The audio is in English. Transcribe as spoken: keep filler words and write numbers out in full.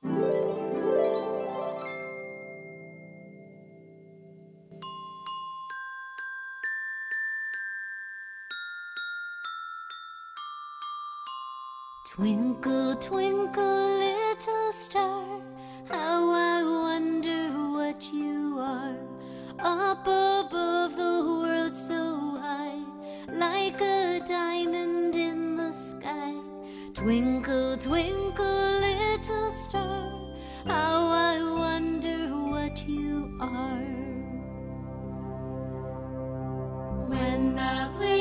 Twinkle, twinkle, little star, how I wonder what you are. Up above the world so high, like a diamond in the sky. Twinkle, twinkle, little star, how I wonder what you are. When the